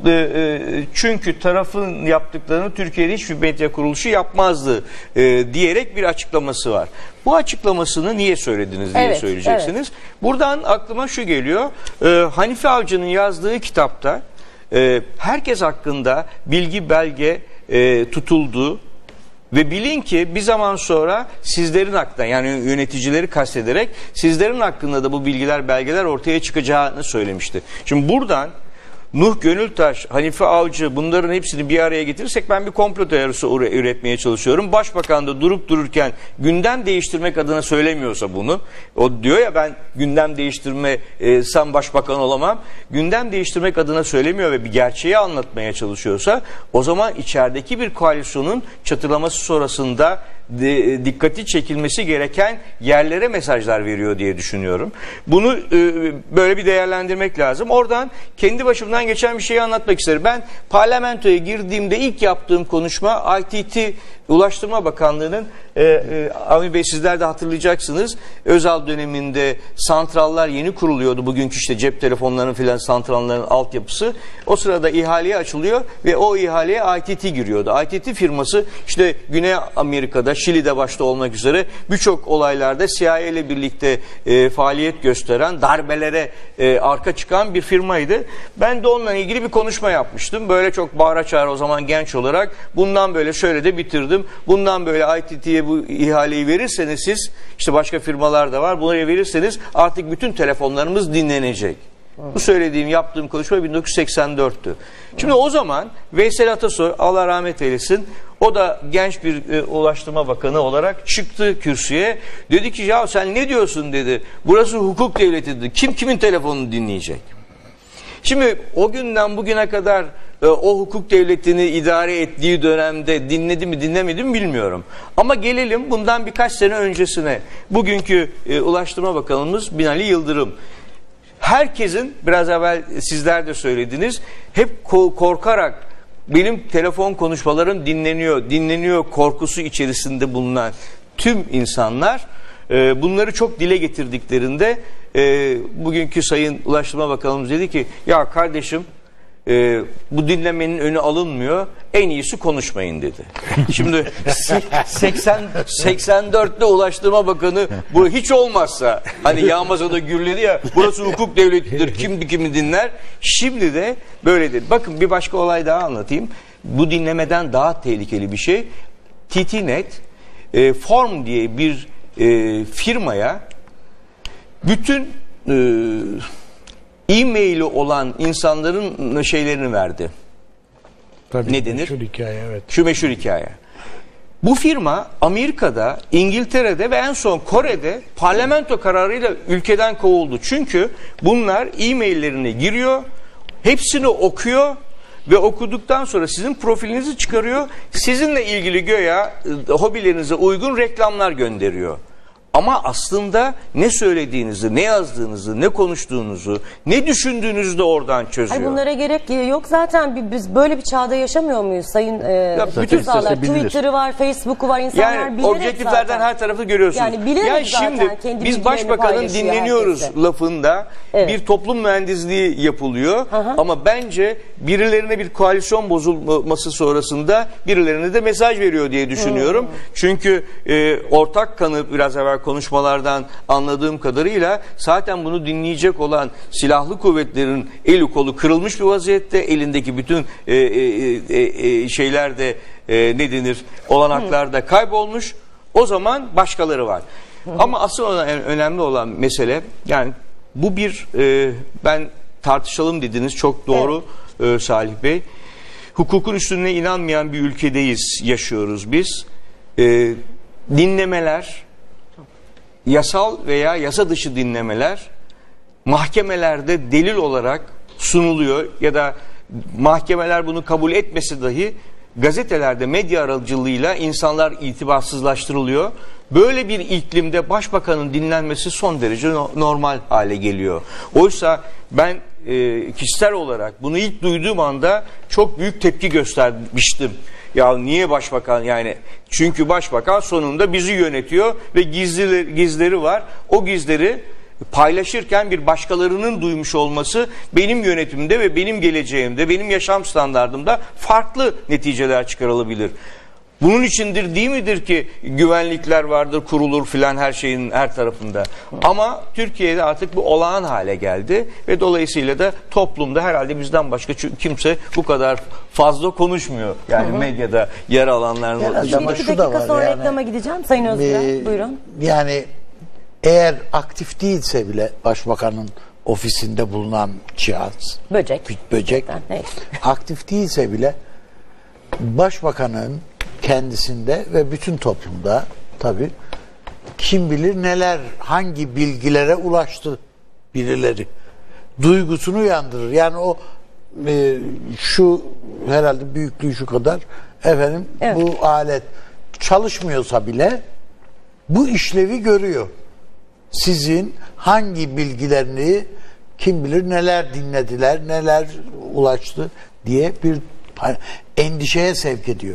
Çünkü tarafın yaptıklarını Türkiye'de hiçbir medya kuruluşu yapmazdı e, diyerek bir açıklaması var. Bu açıklamasını niye söylediniz diye evet, söyleyeceksiniz. Evet. Buradan aklıma şu geliyor. E, Hanife Avcı'nın yazdığı kitapta e, herkes hakkında bilgi belge e, tutuldu. Ve bilin ki bir zaman sonra sizlerin hakkında, yani yöneticileri kastederek sizlerin hakkında da bu bilgiler belgeler ortaya çıkacağını söylemişti. Şimdi buradan Nuh Gönültaş, Hanife Avcı, bunların hepsini bir araya getirirsek ben bir komplo teorisi üretmeye çalışıyorum. Başbakan da durup dururken gündem değiştirmek adına söylemiyorsa bunu, o diyor ya ben gündem değiştirme e, sen başbakan olamam, gündem değiştirmek adına söylemiyor ve bir gerçeği anlatmaya çalışıyorsa, o zaman içerideki bir koalisyonun çatılaması sonrasında de, dikkati çekilmesi gereken yerlere mesajlar veriyor diye düşünüyorum. Bunu e, böyle bir değerlendirmek lazım. Oradan kendi başımdan geçen bir şeyi anlatmak isterim. Ben parlamentoya girdiğimde ilk yaptığım konuşma I T T Ulaştırma Bakanlığı'nın e, e, Avni Bey sizler de hatırlayacaksınız. Özal döneminde santrallar yeni kuruluyordu. Bugünkü işte cep telefonlarının filan santralların altyapısı. O sırada ihaleye açılıyor ve o ihaleye I T T giriyordu. I T T firması işte Güney Amerika'da, Şili'de başta olmak üzere birçok olaylarda C I A ile birlikte e, faaliyet gösteren, darbelere e, arka çıkan bir firmaydı. Ben de onunla ilgili bir konuşma yapmıştım. Böyle çok bağıra çağıra o zaman genç olarak bundan böyle şöyle de bitirdim. Bundan böyle I T T'ye bu ihaleyi verirseniz siz, işte başka firmalar da var, bunları verirseniz artık bütün telefonlarımız dinlenecek. Bu söylediğim, yaptığım konuşma bin dokuz yüz seksen dörttü. Şimdi o zaman Veysel Atasoy, Allah rahmet eylesin, o da genç bir e, Ulaştırma Bakanı olarak çıktı kürsüye. Dedi ki ya sen ne diyorsun dedi. Burası hukuk devletidir. Kim kimin telefonunu dinleyecek? Şimdi o günden bugüne kadar e, o hukuk devletini idare ettiği dönemde dinledi mi dinlemedi mi bilmiyorum. Ama gelelim bundan birkaç sene öncesine. Bugünkü e, Ulaştırma Bakanımız Binali Yıldırım. Herkesin, biraz evvel sizler de söylediniz, hep korkarak benim telefon konuşmalarım dinleniyor, dinleniyor korkusu içerisinde bulunan tüm insanlar e, bunları çok dile getirdiklerinde e, bugünkü Sayın Ulaştırma Bakanımız dedi ki ya kardeşim e, bu dinlemenin önü alınmıyor, en iyisi konuşmayın dedi. Şimdi seksen, seksen dörtte Ulaştırma Bakanı bu hiç olmazsa hani yağmazada gürledi ya, burası hukuk devletidir, kim kimi dinler. Şimdi de böyledir. Bakın bir başka olay daha anlatayım. Bu dinlemeden daha tehlikeli bir şey. T T Net e, Form diye bir e, firmaya bütün e, e-maili olan insanların şeylerini verdi. Tabii, ne denir? Meşhur hikaye, evet. Şu meşhur hikaye. Bu firma Amerika'da, İngiltere'de ve en son Kore'de parlamento kararıyla ülkeden kovuldu. Çünkü bunlar e-maillerine giriyor, hepsini okuyor ve okuduktan sonra sizin profilinizi çıkarıyor. Sizinle ilgili göya hobilerinize uygun reklamlar gönderiyor. Ama aslında ne söylediğinizi, ne yazdığınızı, ne konuştuğunuzu, ne düşündüğünüzü de oradan çözüyor. Ay bunlara gerek yok zaten, biz böyle bir çağda yaşamıyor muyuz Sayın e, bütün sağlar? Twitter'ı var, Facebook'u var, insanlar yani bilerek objektiflerden zaten. her tarafı görüyorsunuz. Yani bilerek yani zaten şimdi kendi biz başbakanın dinleniyoruz herkese lafında evet. Bir toplum mühendisliği yapılıyor. Aha. Ama bence birilerine bir koalisyon bozulması sonrasında birilerine de mesaj veriyor diye düşünüyorum. Hmm. Çünkü e, ortak kanı biraz evvel konuşmalardan anladığım kadarıyla zaten bunu dinleyecek olan silahlı kuvvetlerin eli kolu kırılmış bir vaziyette, elindeki bütün e, e, e, şeyler de e, ne denir, olanaklar da kaybolmuş. O zaman başkaları var. Ama asıl olan, yani önemli olan mesele, yani bu bir e, ben tartışalım dediniz, çok doğru evet. e, Salih Bey. Hukukun üstüne inanmayan bir ülkedeyiz, yaşıyoruz biz. E, dinlemeler, yasal veya yasa dışı dinlemeler mahkemelerde delil olarak sunuluyor ya da mahkemeler bunu kabul etmesi dahi gazetelerde medya aracılığıyla insanlar itibarsızlaştırılıyor. Böyle bir iklimde başbakanın dinlenmesi son derece normal hale geliyor. Oysa ben e, kişisel olarak bunu ilk duyduğum anda çok büyük tepki göstermiştim. Ya niye başbakan, yani çünkü başbakan sonunda bizi yönetiyor ve gizlileri, gizleri var. O gizleri paylaşırken bir başkalarının duymuş olması benim yönetimde ve benim geleceğimde, benim yaşam standardımda farklı neticeler çıkarılabilir. Bunun içindir değil midir ki güvenlikler vardır, kurulur filan her şeyin her tarafında. Ama Türkiye'de artık bu olağan hale geldi ve dolayısıyla da toplumda herhalde bizden başka kimse bu kadar fazla konuşmuyor. Yani hı hı. medyada yer alanların. Bir dakika sonra yani, reklama gideceğim Sayın Özgür. E, Buyurun. Yani eğer aktif değilse bile başbakanın ofisinde bulunan cihaz, böcek, böcek aktif değilse bile başbakanın kendisinde ve bütün toplumda tabii kim bilir neler, hangi bilgilere ulaştı birileri. Duygusunu uyandırır. Yani o e, şu herhalde büyüklüğü şu kadar efendim evet. Bu alet çalışmıyorsa bile bu işlevi görüyor. Sizin hangi bilgilerini kim bilir neler dinlediler, neler ulaştı diye bir endişeye sevk ediyor.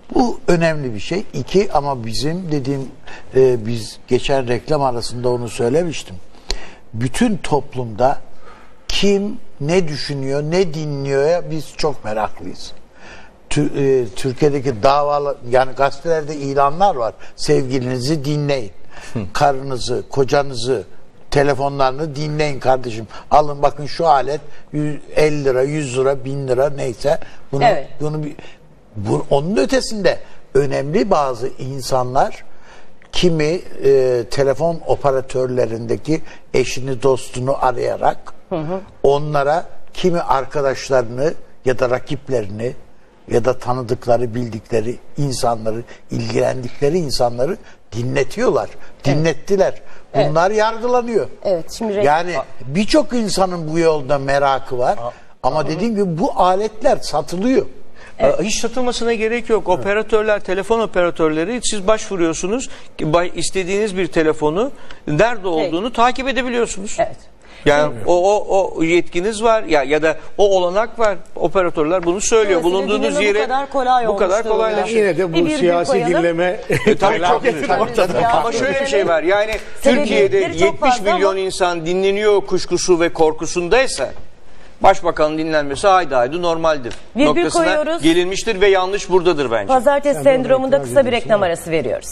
Bu önemli bir şey. İki, ama bizim dediğim e, biz geçen reklam arasında onu söylemiştim. Bütün toplumda kim ne düşünüyor, ne dinliyor ya biz çok meraklıyız. Tü, e, Türkiye'deki davalar, yani gazetelerde ilanlar var. Sevgilinizi dinleyin. Hı. Karınızı, kocanızı, telefonlarını dinleyin kardeşim. Alın bakın şu alet elli lira, yüz lira, bin lira neyse. Bunu, evet. bunu bir, bu, onun ötesinde önemli bazı insanlar kimi e, telefon operatörlerindeki eşini dostunu arayarak hı hı. onlara kimi arkadaşlarını ya da rakiplerini ya da tanıdıkları, bildikleri insanları, ilgilendikleri insanları dinletiyorlar. Dinlettiler. Evet. Bunlar evet. yargılanıyor. Evet, şimdi yani birçok insanın bu yolda merakı var. Aa, ama aa. dediğim gibi bu aletler satılıyor. Evet. Hiç satılmasına gerek yok. Evet. Operatörler, telefon operatörleri, siz başvuruyorsunuz. İstediğiniz bir telefonu nerede olduğunu evet. takip edebiliyorsunuz. Evet. Yani evet. o, o, o yetkiniz var ya ya da o olanak var. Operatörler bunu söylüyor. Evet, bulunduğunuz yere bu kadar kolay bu kadar kolaylaşıyor. Yine de bu bir siyasi dinleme e, tabii çok ortada. Ama şöyle bir şey var. Yani Türkiye'de yetmiş milyon ama... insan dinleniyor kuşkusu ve korkusundaysa Başbakanın dinlenmesi haydi haydi normaldir. Virgül noktasına koyuyoruz. Gelinmiştir ve yanlış buradadır bence. Pazartesi yani sendromunda kısa bir reklam arası veriyoruz.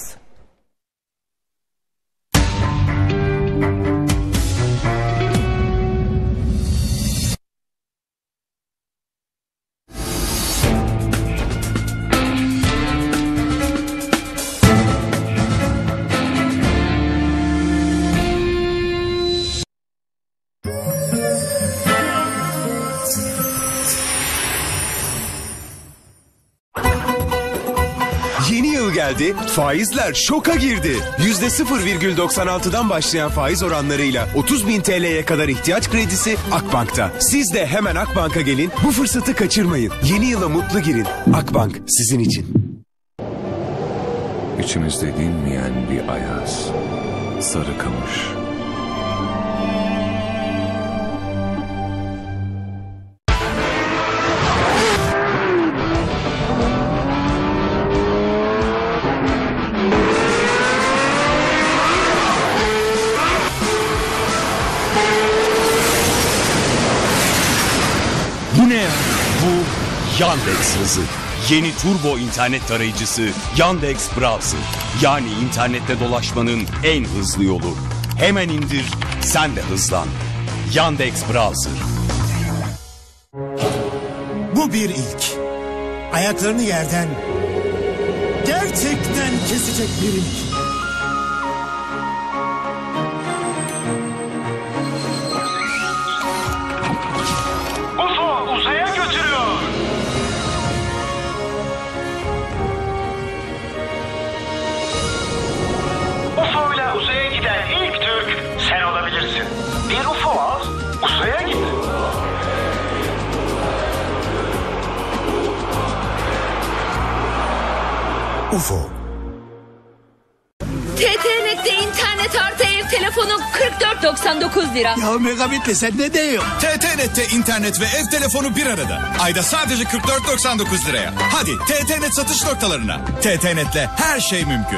Yeni yıl geldi, faizler şoka girdi. yüzde sıfır virgül doksan altıdan başlayan faiz oranlarıyla otuz bin T L'ye kadar ihtiyaç kredisi Akbank'ta. Siz de hemen Akbank'a gelin, bu fırsatı kaçırmayın. Yeni yıla mutlu girin. Akbank sizin için. İçimizde dinmeyen bir ayaz, Sarıkamış. Bu ne ya? Bu Yandex hızı. Yeni turbo internet tarayıcısı Yandex Browser. Yani internette dolaşmanın en hızlı yolu. Hemen indir, sen de hızlan. Yandex Browser. Bu bir ilk. Ayaklarını yerden gerçekten kesecek bir ilk. Bir U F O al, uzaya git. U F O. T T Net'te internet artı ev telefonu kırk dört doksan dokuz lira. Ya megabitle sen ne diyorsun? T T Net'te internet ve ev telefonu bir arada. Ayda sadece kırk dört doksan dokuz liraya. Hadi T T Net satış noktalarına. T T Net'le her şey mümkün.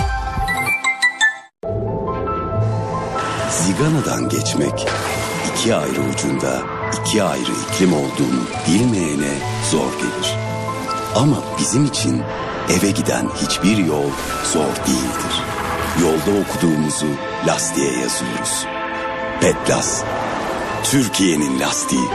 Zigana'dan geçmek, iki ayrı ucunda iki ayrı iklim olduğunu bilmeyene zor gelir. Ama bizim için eve giden hiçbir yol zor değildir. Yolda okuduğumuzu lastiğe yazıyoruz. Petlas, Türkiye'nin lastiği.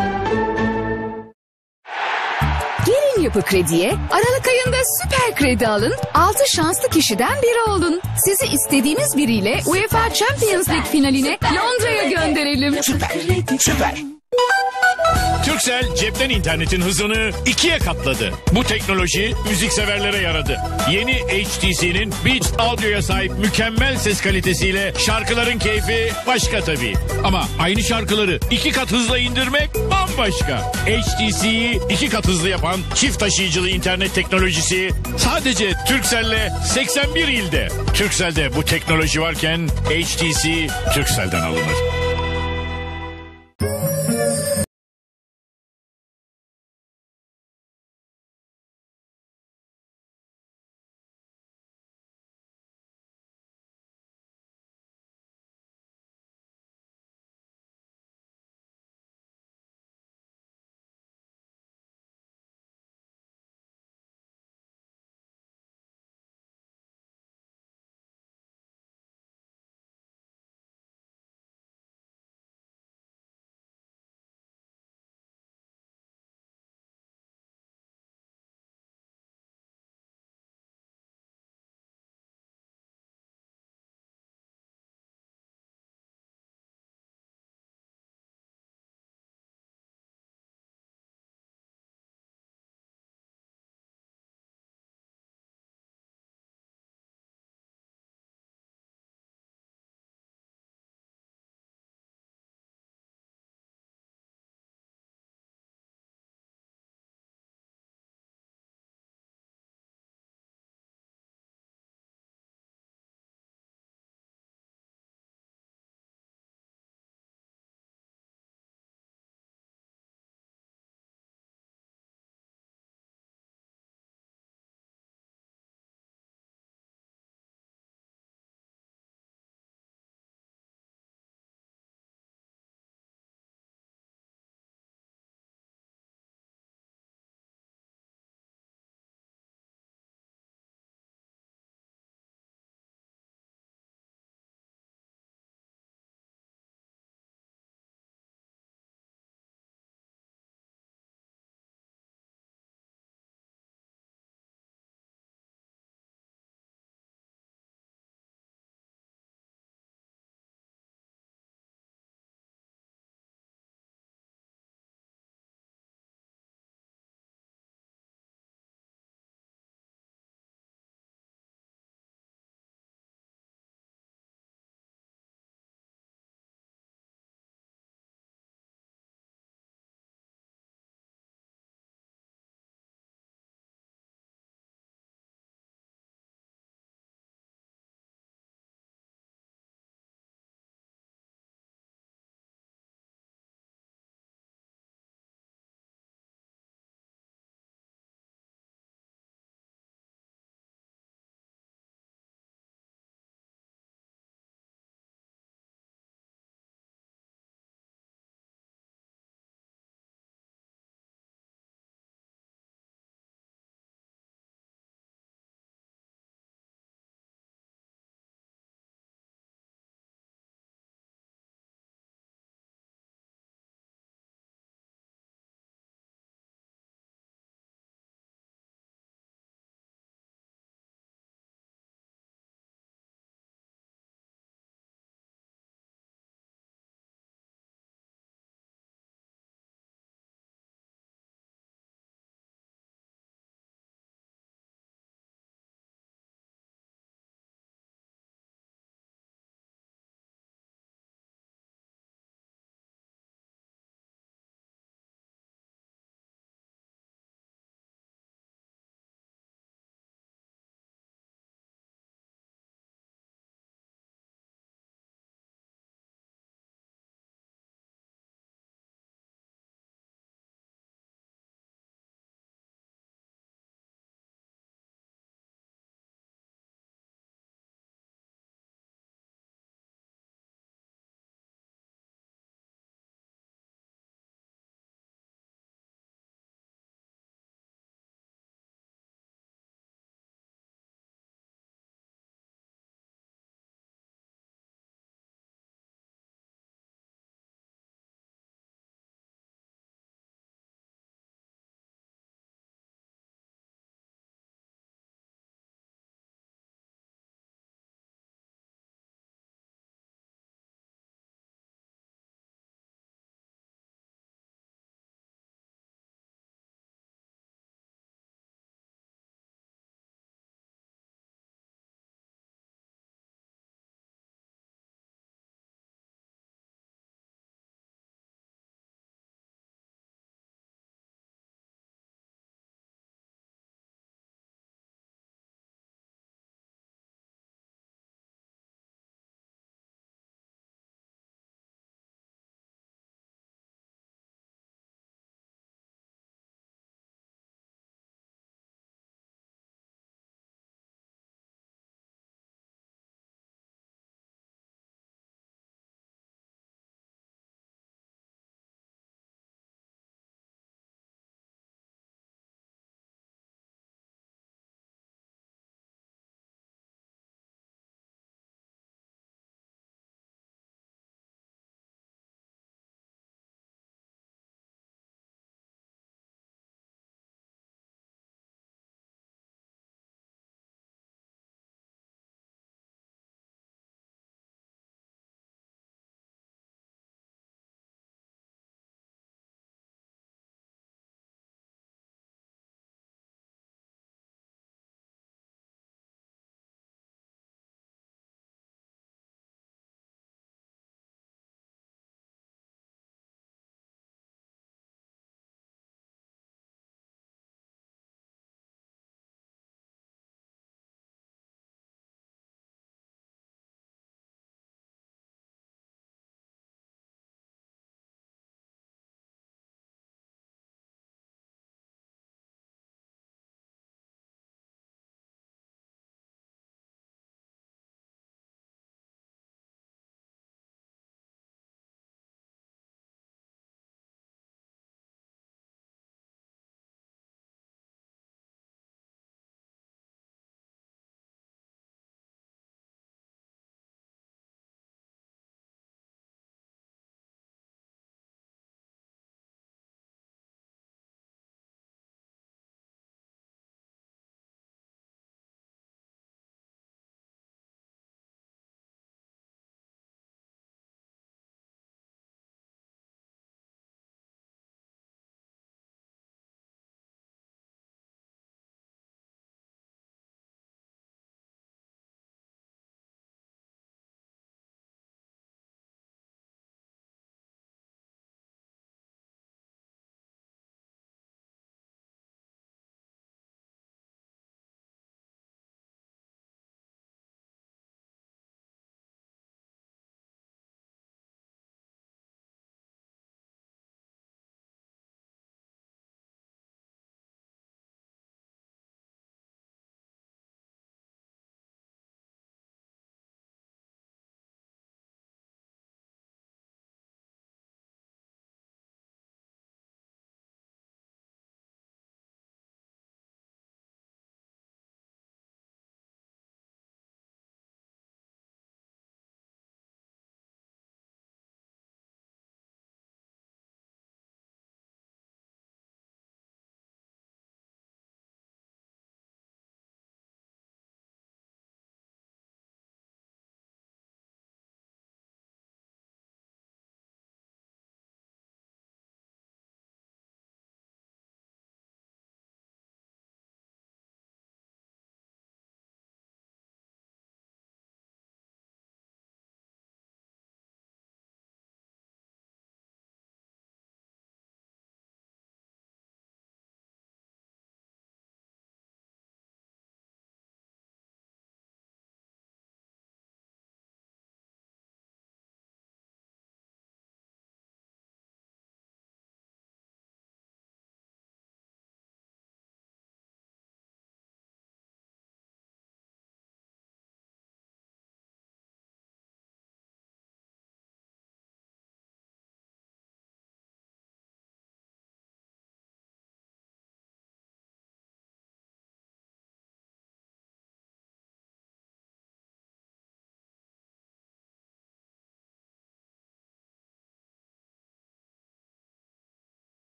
Gelin Yapı Kredi'ye Aralık ayında süper kredi alın. altı şanslı kişiden biri olun. Sizi istediğiniz biriyle UEFA Champions League finaline Londra'ya gönderelim. Süper, süper. Turkcell cepten internetin hızını ikiye katladı. Bu teknoloji müzikseverlere yaradı. Yeni H T C'nin Beats Audio'ya sahip mükemmel ses kalitesiyle şarkıların keyfi başka tabii. Ama aynı şarkıları iki kat hızla indirmek bambaşka. H T C'yi iki kat hızlı yapan çift taşıyıcılı internet teknolojisi sadece Turkcell'le seksen bir ilde. Turkcell'de bu teknoloji varken H T C Turkcell'den alınır.